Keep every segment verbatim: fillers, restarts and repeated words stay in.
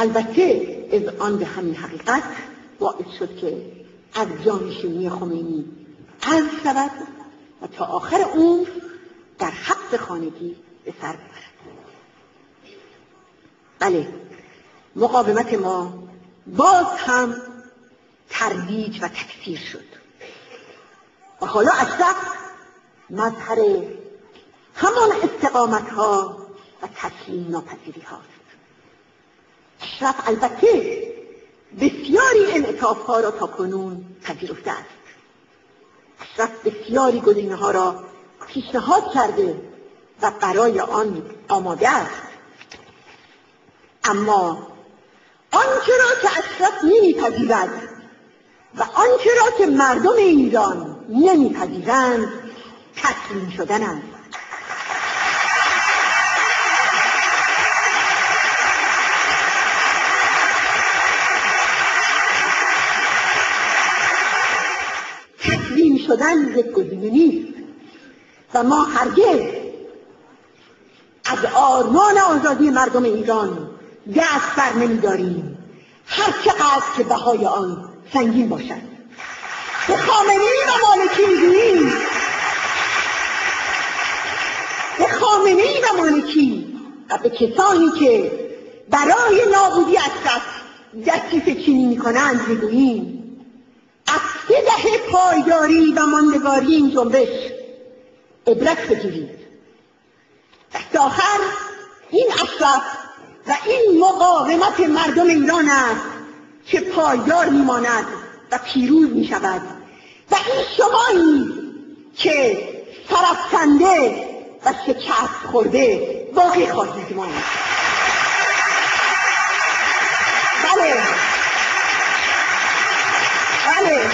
البته اذعان به همین حقیقت باعث شد که از جانشینی خمینی عزل شود و تا آخر عمر در حبس خانگی به سر ببرد. بله، مقاومت ما باز هم ترویج و تکثیر شد و حالا اشرف مظهر همان استقامت ها و تسلیم ناپذیری هاست. اشرف البته بسیاری انعطاف ها را تا کنون پذیرفته است. اشرف بسیاری گزینه ها را پیشنهاد کرده و برای آن آماده است. اما آنچه را که اشرف نمیپذیرد و آنچه را که مردم ایران نمیپذیرند تسلیم شدن است. تسلیم شدن یک گزینه نیست و ما هرگز از آرمان آزادی مردم ایران دست بر نمی‌داریم، هر چقدر که بهای آن سنگین باشد. به خامنه‌ای و مالکی میگوییم، به خامنه‌ای و مالکی و به کسانی که برای نابودی اشرف دسترس چینی می‌کنند میگوییم از سه دهه پایداری و ماندگاری این جنبش عبرت بگیرید. دست آخر این اشرف و این مقاومت مردم ایران است که پایدار میماند و پیروز میشود و این شمایی که سرافکنده و شکست خورده باقی خواهید ماند. بله بله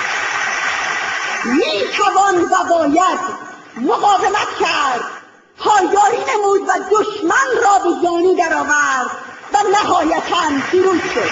میتوان و باید مقاومت کرد، پایداری نمود و دشمن را به زانو درآورد و نهایتاً پیروز شد.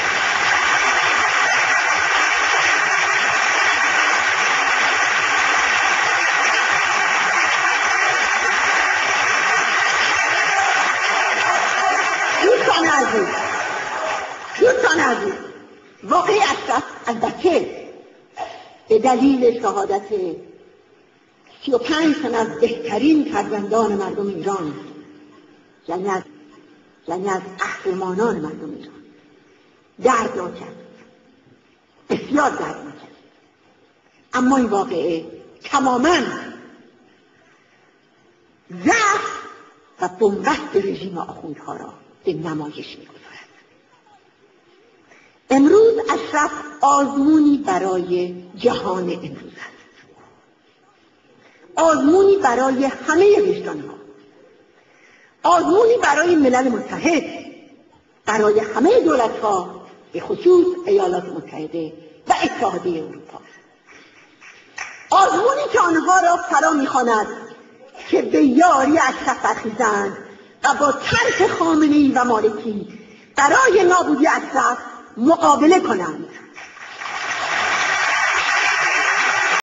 دوستان عزیز، دوستان عزیز، واقعی اشرف البته به دلیل شهادت سی و پنج تن از بهترین فرزندان مردم ایران، یعنی از یعنی از قهرمانان مردم ایران، دردناک است، بسیار دردناک است. اما این واقعه تماماً ضعف و بنبست رژیم آخوندها را به نمایش می‌گذارد. امروز اشرف آزمونی برای جهان امروز است، آزمونی برای همه وجدان‌ها، آزمونی برای ملل متحد، برای همه دولت‌ها، به خصوص ایالات متحده و اتحادیه اروپا. آزمونی که آنها را فرا می‌خواند که به یاری اشرف برخیزند و با ترک خامنه‌ای و مالکی برای نابودی اشرف مقابله کنند.